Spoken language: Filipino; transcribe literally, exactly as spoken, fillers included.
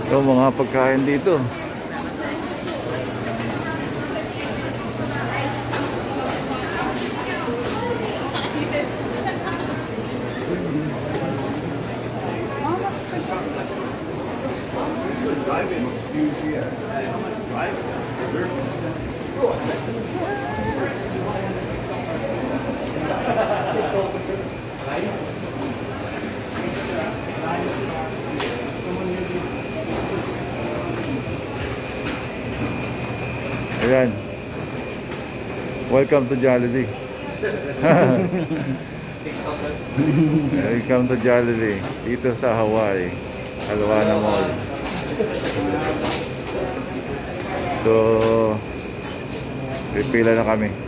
So, mga pagkain dito. Ayan. Welcome to Jollibee. Welcome to Jollibee. Dito sa Hawaii, Aluana Mall. So, pipila na kami.